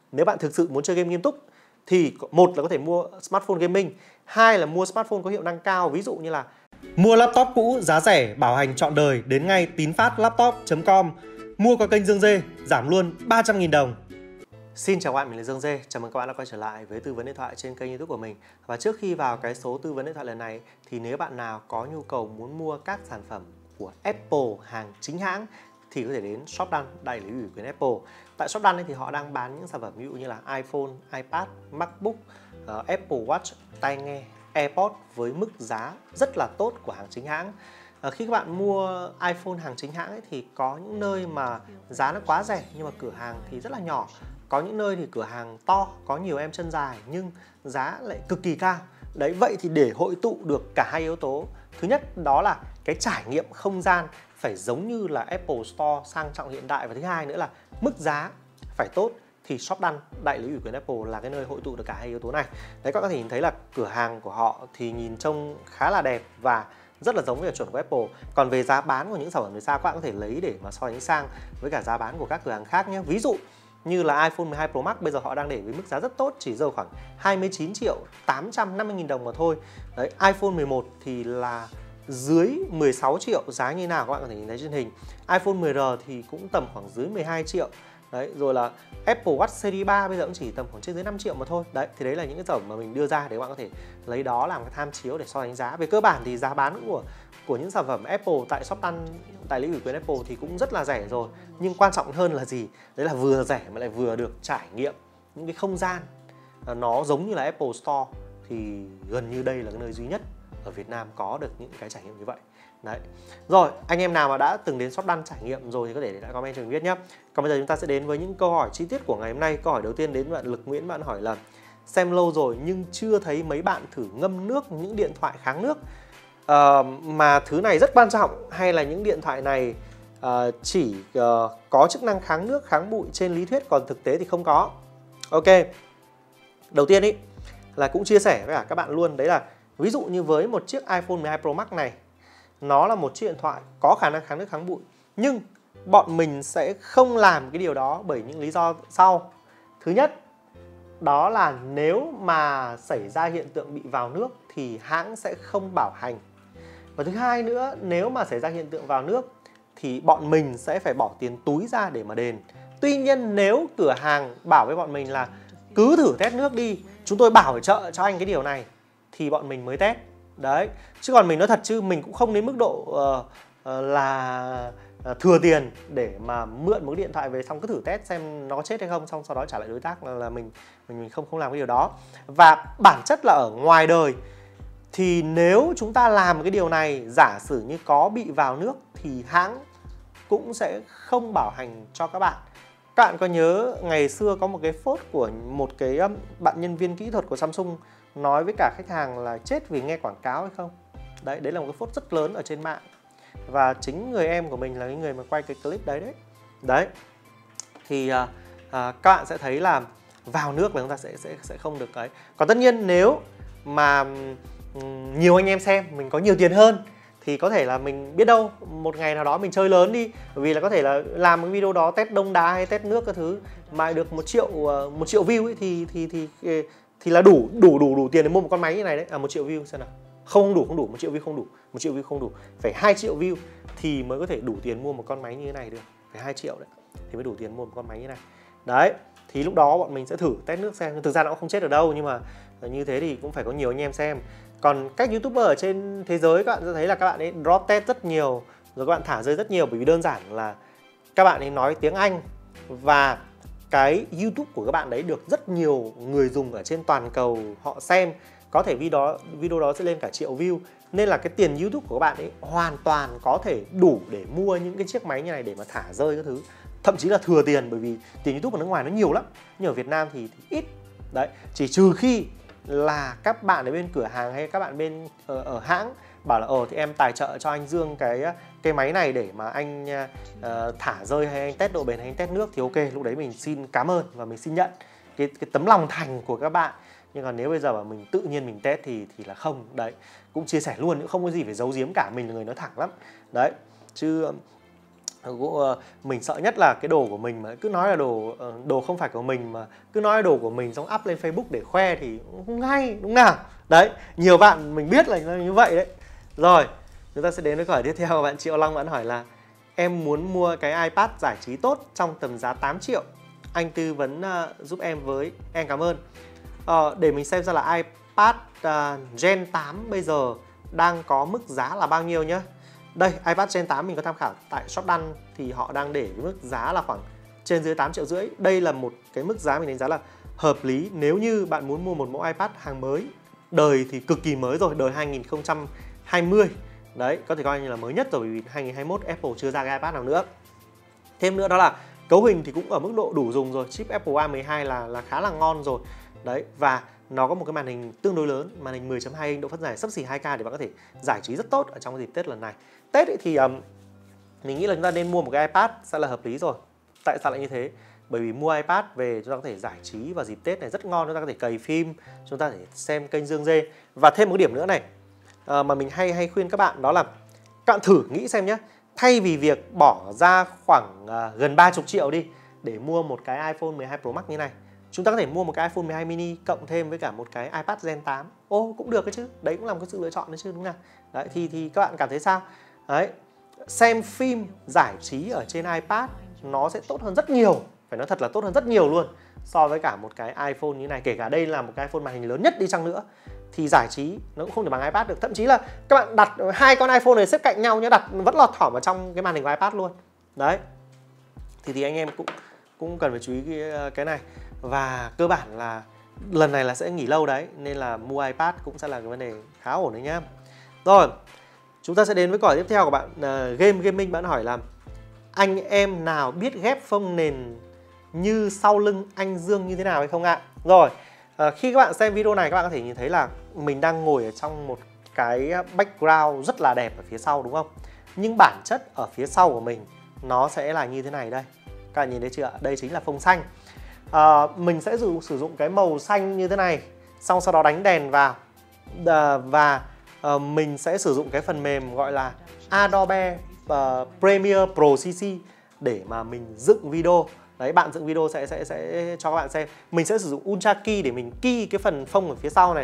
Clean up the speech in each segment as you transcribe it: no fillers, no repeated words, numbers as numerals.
nếu bạn thực sự muốn chơi game nghiêm túc thì một là có thể mua smartphone gaming, hai là mua smartphone có hiệu năng cao, ví dụ như là mua laptop cũ giá rẻ bảo hành trọn đời đến ngay tinfatlaptop.com. Mua qua kênh Dương Dê giảm luôn 300.000 đồng. Xin chào các bạn, mình là Dương Dê. Chào mừng các bạn đã quay trở lại với tư vấn điện thoại trên kênh YouTube của mình. Và trước khi vào cái số tư vấn điện thoại lần này thì nếu bạn nào có nhu cầu muốn mua các sản phẩm của Apple hàng chính hãng thì có thể đến Shopdone, đại lý ủy quyền Apple. Tại Shopdone thì họ đang bán những sản phẩm ví dụ như là iPhone, iPad, MacBook, Apple Watch, tai nghe, AirPods với mức giá rất là tốt của hàng chính hãng. Khi các bạn mua iPhone hàng chính hãng ấy, thì có những nơi mà giá nó quá rẻ nhưng mà cửa hàng thì rất là nhỏ. Có những nơi thì cửa hàng to, có nhiều em chân dài nhưng giá lại cực kỳ cao. Đấy, vậy thì để hội tụ được cả hai yếu tố, thứ nhất đó là cái trải nghiệm không gian phải giống như là Apple Store sang trọng hiện đại, và thứ hai nữa là mức giá phải tốt, thì Shopdone, đại lý ủy quyền Apple là cái nơi hội tụ được cả hai yếu tố này. Đấy, các bạn có thể nhìn thấy là cửa hàng của họ thì nhìn trông khá là đẹp và rất là giống với chuẩn của Apple. Còn về giá bán của những sản phẩm từ xa, các bạn có thể lấy để mà so sánh sang với cả giá bán của các cửa hàng khác nhé. Ví dụ như là iPhone 12 Pro Max bây giờ họ đang để với mức giá rất tốt, chỉ rơi khoảng 29.850.000 đồng mà thôi. Đấy, iPhone 11 thì là dưới 16 triệu, giá như nào các bạn có thể nhìn thấy trên hình. iPhone 10R thì cũng tầm khoảng dưới 12 triệu. Đấy, rồi là Apple Watch Series 3 bây giờ cũng chỉ tầm khoảng trên dưới 5 triệu mà thôi. Đấy, thì đấy là những cái sản phẩm mà mình đưa ra để các bạn có thể lấy đó làm cái tham chiếu để so sánh giá. Về cơ bản thì giá bán của những sản phẩm Apple tại Shopdone, đại lý ủy quyền Apple thì cũng rất là rẻ rồi. Nhưng quan trọng hơn là gì? Đấy là vừa rẻ mà lại vừa được trải nghiệm những cái không gian nó giống như là Apple Store, thì gần như đây là cái nơi duy nhất ở Việt Nam có được những cái trải nghiệm như vậy. Đấy. Rồi, anh em nào mà đã từng đến Shopdone trải nghiệm rồi thì có thể để lại comment cho mình biết nhé. Còn bây giờ chúng ta sẽ đến với những câu hỏi chi tiết của ngày hôm nay. Câu hỏi đầu tiên đến bạn Lực Nguyễn, bạn hỏi là xem lâu rồi nhưng chưa thấy mấy bạn thử ngâm nước những điện thoại kháng nước. Mà thứ này rất quan trọng, hay là những điện thoại này chỉ có chức năng kháng nước, kháng bụi trên lý thuyết, còn thực tế thì không có. Ok, đầu tiên ý là cũng chia sẻ với cả các bạn luôn, đấy là ví dụ như với một chiếc iPhone 12 Pro Max này, nó là một chiếc điện thoại có khả năng kháng nước, kháng bụi, nhưng bọn mình sẽ không làm cái điều đó bởi những lý do sau. Thứ nhất, đó là nếu mà xảy ra hiện tượng bị vào nước thì hãng sẽ không bảo hành. Và thứ hai nữa, nếu mà xảy ra hiện tượng vào nước thì bọn mình sẽ phải bỏ tiền túi ra để mà đền. Tuy nhiên nếu cửa hàng bảo với bọn mình là cứ thử test nước đi, chúng tôi bảo trợ cho anh cái điều này, thì bọn mình mới test. Đấy, chứ còn mình nói thật chứ mình cũng không đến mức độ là thừa tiền để mà mượn một cái điện thoại về xong cứ thử test xem nó có chết hay không, xong sau đó trả lại đối tác, là mình không làm cái điều đó. Và bản chất là ở ngoài đời thì nếu chúng ta làm cái điều này, giả sử như có bị vào nước thì hãng cũng sẽ không bảo hành cho các bạn. Các bạn có nhớ ngày xưa có một cái phốt của một cái bạn nhân viên kỹ thuật của Samsung nói với cả khách hàng là chết vì nghe quảng cáo hay không? Đấy là một cái phốt rất lớn ở trên mạng. Và chính người em của mình là cái người mà quay cái clip đấy. Đấy. Thì các bạn sẽ thấy là vào nước là chúng ta sẽ không được ấy. Còn tất nhiên nếu mà nhiều anh em xem, mình có nhiều tiền hơn thì có thể là mình biết đâu một ngày nào đó mình chơi lớn đi, bởi vì là có thể là làm cái video đó test đông đá hay test nước các thứ mà được 1 triệu view ấy, thì là đủ tiền để mua một con máy như này đấy. 1 triệu view xem nào. Không đủ, 1 triệu view không đủ. 1 triệu view không đủ. Phải 2 triệu view thì mới có thể đủ tiền mua một con máy như thế này được. Phải 2 triệu đấy thì mới đủ tiền mua một con máy như thế này. Đấy, thì lúc đó bọn mình sẽ thử test nước xem. Thực ra nó cũng không chết ở đâu, nhưng mà như thế thì cũng phải có nhiều anh em xem. Còn các YouTuber ở trên thế giới các bạn sẽ thấy là các bạn ấy drop test rất nhiều, rồi các bạn thả rơi rất nhiều, bởi vì đơn giản là các bạn ấy nói tiếng Anh và cái YouTube của các bạn đấy được rất nhiều người dùng ở trên toàn cầu họ xem. Có thể video đó sẽ lên cả triệu view, nên là cái tiền YouTube của các bạn ấy hoàn toàn có thể đủ để mua những cái chiếc máy như này để mà thả rơi các thứ, thậm chí là thừa tiền, bởi vì tiền YouTube ở nước ngoài nó nhiều lắm, nhưng ở Việt Nam thì ít. Đấy, chỉ trừ khi là các bạn ở bên cửa hàng hay các bạn bên ở hãng bảo là thì em tài trợ cho anh Dương cái máy này để mà anh thả rơi hay anh test độ bền hay anh test nước, thì ok, lúc đấy mình xin cảm ơn và mình xin nhận cái tấm lòng thành của các bạn. Nhưng còn nếu bây giờ mà mình tự nhiên mình test thì là không. Đấy, cũng chia sẻ luôn, cũng không có gì phải giấu giếm cả, mình là người nói thẳng lắm. Đấy, chứ Mình sợ nhất là cái đồ của mình mà cứ nói là đồ không phải của mình, mà cứ nói là đồ của mình xong up lên Facebook để khoe thì không hay, đúng nào? Đấy, nhiều bạn mình biết là như vậy đấy. Rồi, chúng ta sẽ đến với câu hỏi tiếp theo. Bạn Triệu Long vẫn hỏi là em muốn mua cái iPad giải trí tốt trong tầm giá 8 triệu. Anh tư vấn giúp em với. Em cảm ơn. Để mình xem ra là iPad Gen 8 bây giờ đang có mức giá là bao nhiêu nhé. Đây, iPad Gen 8 mình có tham khảo tại Shopdon thì họ đang để cái mức giá là khoảng trên dưới 8,5 triệu. Đây là một cái mức giá mình đánh giá là hợp lý nếu như bạn muốn mua một mẫu iPad hàng mới. Đời thì cực kỳ mới rồi, đời 2020. Đấy, có thể coi như là mới nhất rồi, bởi vì 2021 Apple chưa ra cái iPad nào nữa. Thêm nữa đó là cấu hình thì cũng ở mức độ đủ dùng rồi, chip Apple A12 là khá là ngon rồi. Đấy, và nó có một cái màn hình tương đối lớn, màn hình 10.2 inch, độ phân giải xấp xỉ 2K để bạn có thể giải trí rất tốt ở trong dịp Tết lần này. Tết thì mình nghĩ là chúng ta nên mua một cái iPad sẽ là hợp lý rồi. Tại sao lại như thế? Bởi vì mua iPad về chúng ta có thể giải trí vào dịp Tết này rất ngon, chúng ta có thể cày phim, chúng ta có thể xem kênh Dương Dê. Và thêm một điểm nữa này mà mình hay khuyên các bạn, đó là các bạn thử nghĩ xem nhé. Thay vì việc bỏ ra khoảng gần 30 triệu đi để mua một cái iPhone 12 Pro Max như này, chúng ta có thể mua một cái iPhone 12 mini cộng thêm với cả một cái iPad Gen 8. Cũng được cái chứ. Đấy cũng là một cái sự lựa chọn đấy chứ, đúng không? Đấy, thì các bạn cảm thấy sao? Đấy, xem phim giải trí ở trên iPad nó sẽ tốt hơn rất nhiều, phải nói thật là tốt hơn rất nhiều luôn so với cả một cái iPhone như này. Kể cả đây là một cái iPhone màn hình lớn nhất đi chăng nữa thì giải trí nó cũng không thể bằng iPad được. Thậm chí là các bạn đặt hai con iPhone này xếp cạnh nhau nhé, đặt vẫn lọt thỏm vào trong cái màn hình của iPad luôn. Đấy, thì anh em cũng cần phải chú ý cái này. Và cơ bản là lần này là sẽ nghỉ lâu đấy, nên là mua iPad cũng sẽ là cái vấn đề khá ổn đấy nhá. Rồi, chúng ta sẽ đến với câu hỏi tiếp theo của bạn Gaming. Bạn hỏi là anh em nào biết ghép phông nền như sau lưng anh Dương như thế nào hay không ạ? Rồi, khi các bạn xem video này các bạn có thể nhìn thấy là mình đang ngồi ở trong một cái background rất là đẹp ở phía sau, đúng không? Nhưng bản chất ở phía sau của mình nó sẽ là như thế này đây. Các bạn nhìn thấy chưa? Đây chính là phông xanh. Mình sẽ sử dụng cái màu xanh như thế này, xong sau đó đánh đèn vào và mình sẽ sử dụng cái phần mềm gọi là Adobe Premiere Pro CC để mà mình dựng video. Đấy, bạn dựng video sẽ cho các bạn xem. Mình sẽ sử dụng Ultra Key để mình key cái phần phông ở phía sau này,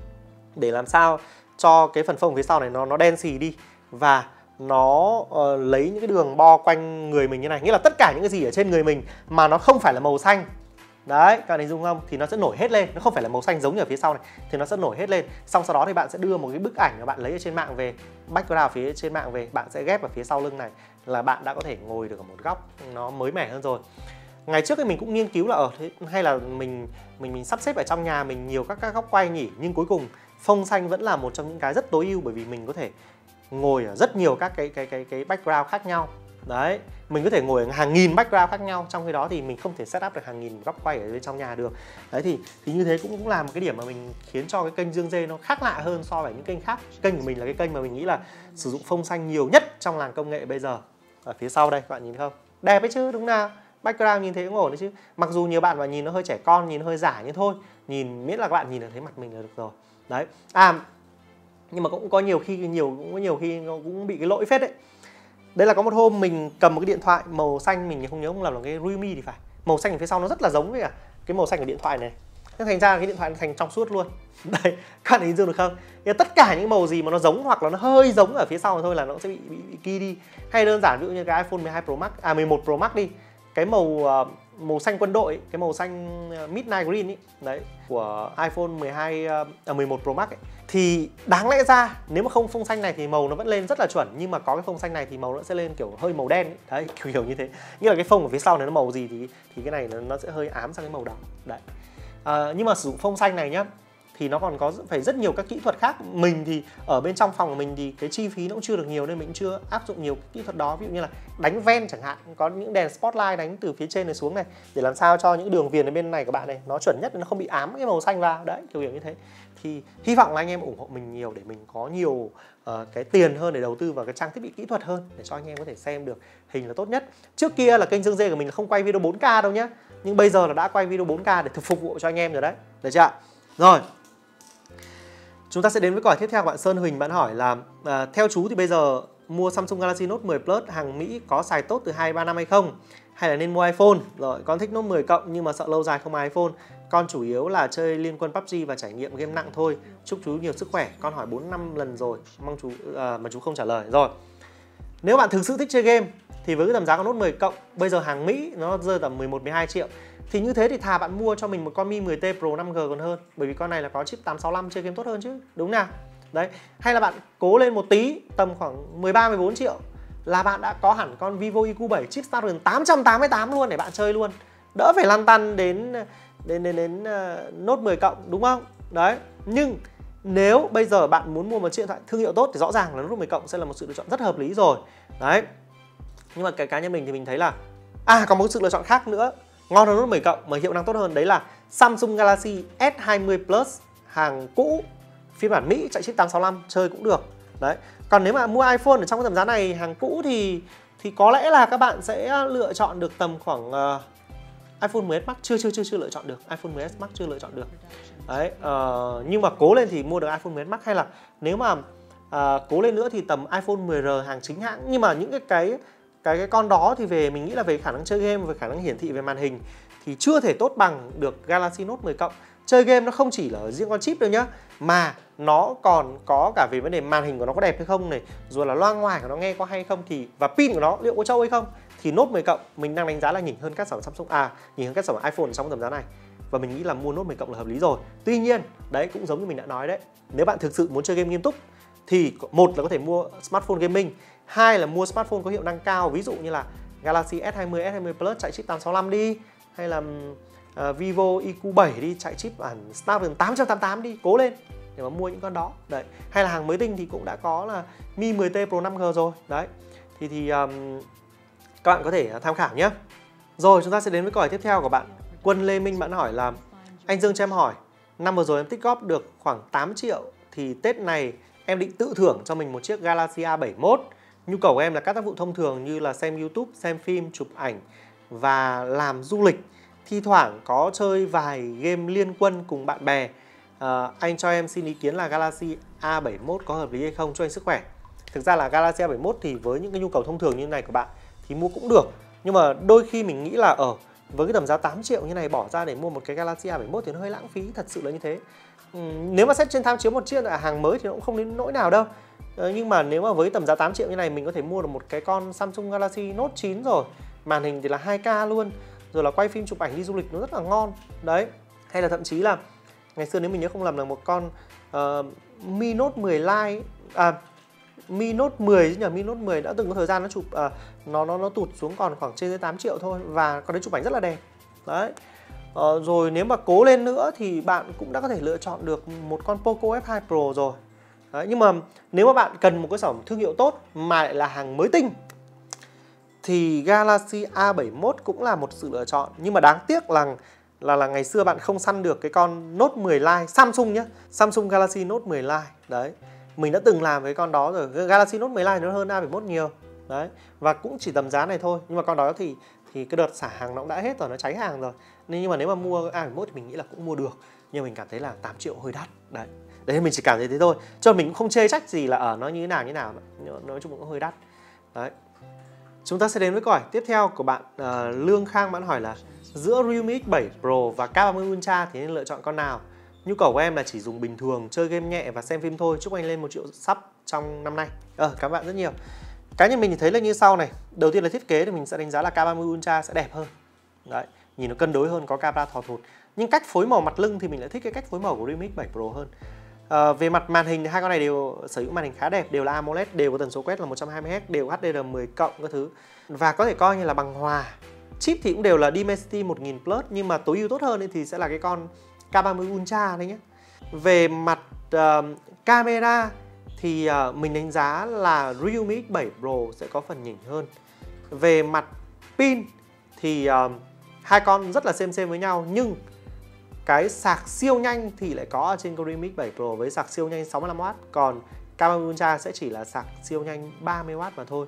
để làm sao cho cái phần phông phía sau này nó đen xì đi, và nó lấy những cái đường bo quanh người mình như này. Nghĩa là tất cả những cái gì ở trên người mình mà nó không phải là màu xanh, đấy, các bạn hình dung không? Thì nó sẽ nổi hết lên. Nó không phải là màu xanh giống như ở phía sau này, thì nó sẽ nổi hết lên. Xong sau đó thì bạn sẽ đưa một cái bức ảnh mà bạn lấy ở trên mạng về, background phía trên mạng về, bạn sẽ ghép vào phía sau lưng này, là bạn đã có thể ngồi được ở một góc nó mới mẻ hơn rồi. Ngày trước thì mình cũng nghiên cứu là thế hay là mình sắp xếp ở trong nhà mình nhiều các góc quay nhỉ, nhưng cuối cùng phông xanh vẫn là một trong những cái rất tối ưu, bởi vì mình có thể ngồi ở rất nhiều các cái background khác nhau. Đấy, mình có thể ngồi ở hàng nghìn background khác nhau, trong khi đó thì mình không thể set up được hàng nghìn góc quay ở bên trong nhà được. Đấy, thì như thế cũng là một cái điểm mà mình khiến cho cái kênh Dương Dê nó khác lạ hơn so với những kênh khác. Kênh của mình là cái kênh mà mình nghĩ là sử dụng phông xanh nhiều nhất trong làng công nghệ bây giờ. Ở phía sau đây các bạn nhìn không? Đẹp ấy chứ, đúng nào? Background nhìn thấy cũng ổn đấy chứ. Mặc dù nhiều bạn mà nhìn nó hơi trẻ con, nhìn nó hơi giả nhưng thôi, nhìn miễn là các bạn nhìn được thấy mặt mình là được rồi. Đấy. Nhưng mà cũng có nhiều khi nó cũng bị cái lỗi phết đấy. Đây là có một hôm mình cầm một cái điện thoại màu xanh, mình không nhớ không làm là cái Realme thì phải. Màu xanh ở phía sau nó rất là giống với cả cái màu xanh của điện thoại này. Thế thành ra cái điện thoại nó thành trong suốt luôn. Đây, các bạn hình dung được không? Thì tất cả những màu gì mà nó giống hoặc là nó hơi giống ở phía sau thôi là nó sẽ bị kỳ đi. Hay đơn giản ví dụ như cái iPhone 12 Pro Max, 11 Pro Max đi. Cái màu xanh quân đội ấy, cái màu xanh Midnight Green ấy, đấy, của iPhone 11 Pro Max ấy, thì đáng lẽ ra nếu mà không phông xanh này thì màu nó vẫn lên rất là chuẩn, nhưng mà có cái phông xanh này thì màu nó sẽ lên kiểu hơi màu đen ấy. Đấy, kiểu như thế. Nghĩa là cái phông ở phía sau này nó màu gì thì cái này nó sẽ hơi ám sang cái màu đó. Đấy. Nhưng mà sử dụng phông xanh này nhá, thì nó còn có phải rất nhiều các kỹ thuật khác. Mình thì ở bên trong phòng của mình thì cái chi phí nó cũng chưa được nhiều nên mình cũng chưa áp dụng nhiều kỹ thuật đó. Ví dụ như là đánh ven chẳng hạn, có những đèn spotlight đánh từ phía trên này xuống này, để làm sao cho những đường viền ở bên này của bạn này nó chuẩn nhất, nó không bị ám cái màu xanh vào. Đấy, kiểu như thế. Thì hy vọng là anh em ủng hộ mình nhiều để mình có nhiều cái tiền hơn để đầu tư vào cái trang thiết bị kỹ thuật hơn, để cho anh em có thể xem được hình là tốt nhất. Trước kia là kênh Dương Dê của mình là không quay video 4K đâu nhá, nhưng bây giờ là đã quay video 4K để phục vụ cho anh em rồi đấy. Được chưa? Rồi, chúng ta sẽ đến với câu hỏi tiếp theo của bạn Sơn Huỳnh. Bạn hỏi là theo chú thì bây giờ mua Samsung Galaxy Note 10 Plus hàng Mỹ có xài tốt từ 2-3 năm hay không? Hay là nên mua iPhone? Rồi, con thích Note 10 cộng nhưng mà sợ lâu dài không mua iPhone. Con chủ yếu là chơi Liên Quân PUBG và trải nghiệm game nặng thôi. Chúc chú nhiều sức khỏe. Con hỏi 4-5 lần rồi, mong chú mà chú không trả lời. Rồi. Nếu bạn thực sự thích chơi game thì với cái tầm giá của Note 10 cộng bây giờ hàng Mỹ nó rơi tầm 11-12 triệu. Thì như thế thì thà bạn mua cho mình một con Mi 10T Pro 5G còn hơn. Bởi vì con này là có chip 865 chơi game tốt hơn chứ, đúng nào? Đấy, hay là bạn cố lên một tí tầm khoảng 13-14 triệu là bạn đã có hẳn con Vivo EQ7 chip Snapdragon 888 luôn để bạn chơi luôn. Đỡ phải lăn tăn đến Note 10 cộng, đúng không? Đấy, nhưng nếu bây giờ bạn muốn mua một chiếc điện thoại thương hiệu tốt thì rõ ràng là Note 10 cộng sẽ là một sự lựa chọn rất hợp lý rồi. Đấy. Nhưng mà cái cá nhân mình thì mình thấy là có một sự lựa chọn khác nữa ngon hơn Note 10 cộng mà hiệu năng tốt hơn, đấy là Samsung Galaxy S20 Plus hàng cũ phiên bản Mỹ chạy chip 865 chơi cũng được. Đấy. Còn nếu mà mua iPhone ở trong cái tầm giá này hàng cũ thì có lẽ là các bạn sẽ lựa chọn được tầm khoảng iPhone 10s Max chưa lựa chọn được, iPhone 10s Max chưa lựa chọn được. Đấy, nhưng mà cố lên thì mua được iPhone 10s Max, hay là nếu mà cố lên nữa thì tầm iPhone 10R hàng chính hãng. Nhưng mà những cái con đó thì mình nghĩ là về khả năng chơi game, về khả năng hiển thị, về màn hình thì chưa thể tốt bằng được Galaxy Note 10 cộng. Chơi game nó không chỉ là ở riêng con chip đâu nhá, mà nó còn có cả về vấn đề màn hình của nó có đẹp hay không này, rồi là loa ngoài của nó nghe có hay không, thì và pin của nó liệu có trâu hay không. Thì Note 10 cộng mình đang đánh giá là nhỉnh hơn các sản phẩm Samsung, nhỉnh hơn các sản phẩm iPhone trong tầm giá này. Và mình nghĩ là mua Note 10 cộng là hợp lý rồi. Tuy nhiên, đấy cũng giống như mình đã nói đấy, nếu bạn thực sự muốn chơi game nghiêm túc thì một là có thể mua smartphone gaming, hai là mua smartphone có hiệu năng cao, ví dụ như là Galaxy S20, S20 Plus chạy chip 865 đi, hay là Vivo EQ7 đi chạy chip bản Snapdragon 888 đi, cố lên để mà mua những con đó. Đấy, hay là hàng mới tinh thì cũng đã có là Mi 10T Pro 5G rồi. Đấy. Thì các bạn có thể tham khảo nhé. Rồi chúng ta sẽ đến với câu hỏi tiếp theo của bạn Quân Lê Minh. Bạn hỏi là: anh Dương cho em hỏi, năm vừa rồi em tích góp được khoảng 8 triệu thì Tết này em định tự thưởng cho mình một chiếc Galaxy A71. Nhu cầu của em là các tác vụ thông thường như là xem YouTube, xem phim, chụp ảnh và làm du lịch. Thi thoảng có chơi vài game Liên Quân cùng bạn bè. Anh cho em xin ý kiến là Galaxy A71 có hợp lý hay không, cho anh sức khỏe. Thực ra là Galaxy A71 thì với những cái nhu cầu thông thường như này của bạn thì mua cũng được. Nhưng mà đôi khi mình nghĩ là với cái tầm giá 8 triệu như này bỏ ra để mua một cái Galaxy A71 thì nó hơi lãng phí, thật sự là như thế. Nếu mà xét trên tham chiếu một chiếc hàng mới thì nó cũng không đến nỗi nào đâu. Nhưng mà nếu mà với tầm giá 8 triệu như này mình có thể mua được một cái con Samsung Galaxy Note 9 rồi. Màn hình thì là 2K luôn. Rồi là quay phim chụp ảnh đi du lịch nó rất là ngon. Đấy. Hay là thậm chí là ngày xưa nếu mình nhớ không lầm là một con Mi Note 10 Lite, Mi Note 10 chứ nhỉ, Mi Note 10 đã từng có thời gian nó chụp nó tụt xuống còn khoảng trên 8 triệu thôi, và con đấy chụp ảnh rất là đẹp. Đấy. Rồi nếu mà cố lên nữa thì bạn cũng đã có thể lựa chọn được một con Poco F2 Pro rồi. Đấy, nhưng mà nếu mà bạn cần một cái sản phẩm thương hiệu tốt mà lại là hàng mới tinh thì Galaxy A71 cũng là một sự lựa chọn. Nhưng mà đáng tiếc là ngày xưa bạn không săn được cái con Note 10 Lite Samsung nhé, Samsung Galaxy Note 10 Lite. Đấy, mình đã từng làm với con đó rồi. Galaxy Note 10 Lite nó hơn A71 nhiều. Đấy, và cũng chỉ tầm giá này thôi. Nhưng mà con đó thì cái đợt xả hàng nó cũng đã hết rồi, nó cháy hàng rồi. Nhưng mà nếu mà mua A71 thì mình nghĩ là cũng mua được. Nhưng mình cảm thấy là 8 triệu hơi đắt. Đấy, mình chỉ cảm thấy thế thôi. Cho mình cũng không chê trách gì là nó như thế nào. Nói chung cũng hơi đắt. Đấy. Chúng ta sẽ đến với câu hỏi tiếp theo của bạn Lương Khang. Bạn hỏi là giữa Realme X7 Pro và K30 Ultra thì nên lựa chọn con nào? Nhu cầu của em là chỉ dùng bình thường, chơi game nhẹ và xem phim thôi. Chúc anh lên 1 triệu sub trong năm nay. Cảm ơn bạn rất nhiều. Cá nhân mình thì thấy là như sau này. Đầu tiên là thiết kế thì mình sẽ đánh giá là K30 Ultra sẽ đẹp hơn. Đấy, nhìn nó cân đối hơn, có camera thò thụt. Nhưng cách phối màu mặt lưng thì mình lại thích cái cách phối màu của Realme X7 Pro hơn. Về mặt màn hình thì hai con này đều sở hữu màn hình khá đẹp, đều là AMOLED, đều có tần số quét là 120Hz, đều HDR10 cộng các thứ. Và có thể coi như là bằng hòa. Chip thì cũng đều là Dimensity 1000 Plus, nhưng mà tối ưu tốt hơn thì sẽ là cái con K30 Ultra đấy nhé. Về mặt camera thì mình đánh giá là Realme X7 Pro sẽ có phần nhỉnh hơn. Về mặt pin thì hai con rất là xem với nhau, nhưng cái sạc siêu nhanh thì lại có ở trên Realme X7 Pro với sạc siêu nhanh 65W, còn K30 Ultra sẽ chỉ là sạc siêu nhanh 30W mà thôi.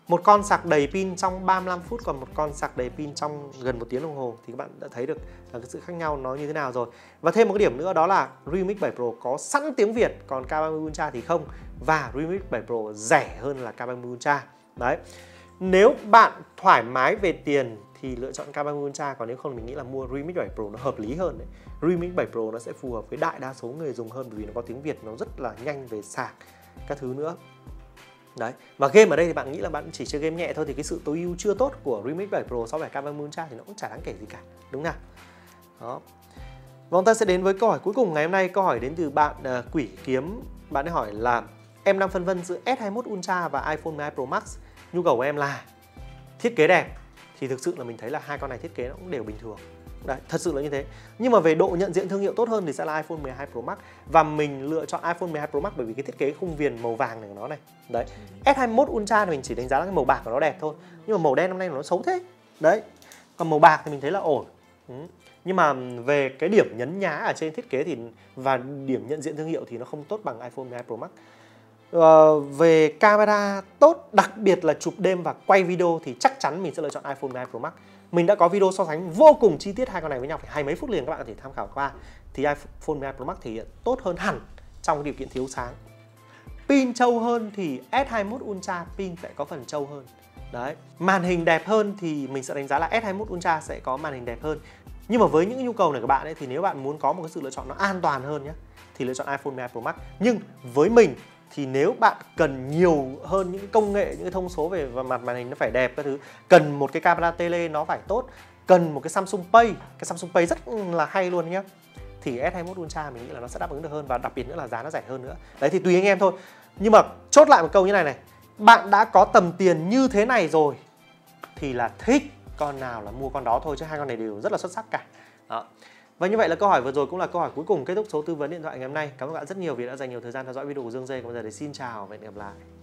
Một con sạc đầy pin trong 35 phút, còn một con sạc đầy pin trong gần 1 tiếng đồng hồ, thì các bạn đã thấy được là cái sự khác nhau nó như thế nào rồi. Và thêm một cái điểm nữa đó là Realme 7 Pro có sẵn tiếng Việt, còn K30 Ultra thì không. Và Realme 7 Pro rẻ hơn là K30 Ultra. Đấy. Nếu bạn thoải mái về tiền thì lựa chọn K30 Ultra, còn nếu không thì mình nghĩ là mua Realme 7 Pro nó hợp lý hơn đấy. Realme 7 Pro nó sẽ phù hợp với đại đa số người dùng hơn, bởi vì nó có tiếng Việt, nó rất là nhanh về sạc các thứ nữa. Đấy. Và game ở đây thì bạn nghĩ là bạn chỉ chơi game nhẹ thôi, thì cái sự tối ưu chưa tốt của Realme 7 Pro so với K30 Ultra thì nó cũng chả đáng kể gì cả, đúng nào? Đó. Và chúng ta sẽ đến với câu hỏi cuối cùng ngày hôm nay. Câu hỏi đến từ bạn Quỷ Kiếm. Bạn ấy hỏi là em đang phân vân giữa S21 Ultra và iPhone 12 Pro Max. Nhu cầu của em là thiết kế đẹp. Thì thực sự là mình thấy là hai con này thiết kế nó cũng đều bình thường. Đấy, thật sự là như thế. Nhưng mà về độ nhận diện thương hiệu tốt hơn thì sẽ là iPhone 12 Pro Max. Và mình lựa chọn iPhone 12 Pro Max bởi vì cái thiết kế khung viền màu vàng này của nó này. Đấy. S21 Ultra thì mình chỉ đánh giá là cái màu bạc của nó đẹp thôi. Nhưng mà màu đen năm nay nó xấu thế. Đấy. Còn màu bạc thì mình thấy là ổn. Nhưng mà về cái điểm nhấn nhá ở trên thiết kế thì và điểm nhận diện thương hiệu thì nó không tốt bằng iPhone 12 Pro Max. Về camera tốt, đặc biệt là chụp đêm và quay video thì chắc chắn mình sẽ lựa chọn iPhone 12 Pro Max. Mình đã có video so sánh vô cùng chi tiết hai con này với nhau, phải 20 mấy phút liền, các bạn có thể tham khảo qua. Thì iPhone 12 Pro Max thể hiện tốt hơn hẳn trong điều kiện thiếu sáng. Pin trâu hơn thì S21 Ultra pin sẽ có phần trâu hơn. Đấy. Màn hình đẹp hơn thì mình sẽ đánh giá là S21 Ultra sẽ có màn hình đẹp hơn. Nhưng mà với những nhu cầu này của bạn ấy, thì nếu bạn muốn có một cái sự lựa chọn nó an toàn hơn nhé, thì lựa chọn iPhone 12 Pro Max. Nhưng với mình thì nếu bạn cần nhiều hơn những công nghệ, những cái thông số về mặt màn hình nó phải đẹp các thứ, cần một cái camera tele nó phải tốt, cần một cái Samsung Pay, cái Samsung Pay rất là hay luôn nhé, thì S21 Ultra mình nghĩ là nó sẽ đáp ứng được hơn, và đặc biệt nữa là giá nó rẻ hơn nữa. Đấy thì tùy anh em thôi. Nhưng mà chốt lại một câu như này này, bạn đã có tầm tiền như thế này rồi thì là thích con nào là mua con đó thôi, chứ hai con này đều rất là xuất sắc cả. Đó. Và như vậy là câu hỏi vừa rồi cũng là câu hỏi cuối cùng kết thúc số tư vấn điện thoại ngày hôm nay. Cảm ơn các bạn rất nhiều vì đã dành nhiều thời gian theo dõi video của Dương Dê. Còn bây giờ thì xin chào và hẹn gặp lại.